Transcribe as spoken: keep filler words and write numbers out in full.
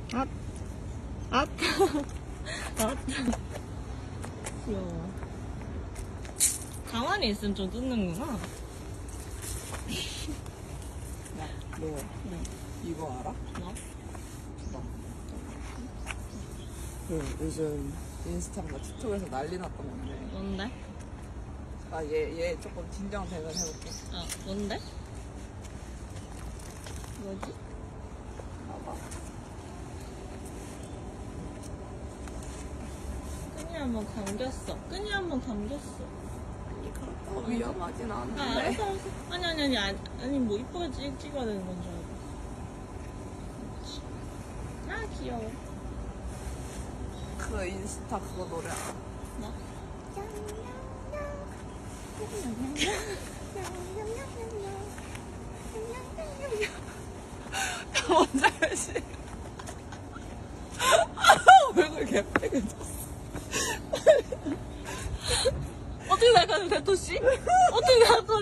아, 아, 아, 귀여워. 가만히 있으면 좀 뜯는구나. 야, 너 응. 이거 알아? 뭐? 너. 그 요즘 인스타나 틱톡에서 난리 났던 건데. 뭔데? 아, 얘, 얘 조금 진정되면 해볼게. 어, 뭔데? 뭐지? 봐봐. 끈이 한번 감겼어. 끈이 한번 감겼어. 아니, 그렇다고 위험하진 아, 않은데. 알았어, 알았어. 아니, 아니, 아니, 아니, 아니 뭐 이쁘게 찍, 찍어야 되는 건 줄 알고. 아, 귀여워. 그 인스타 그거 노래 알아? 뭐? 뭔지 알지? 얼굴 개빨개졌어. 어떻게 생각하는 대토씨? 어떻게 생각하는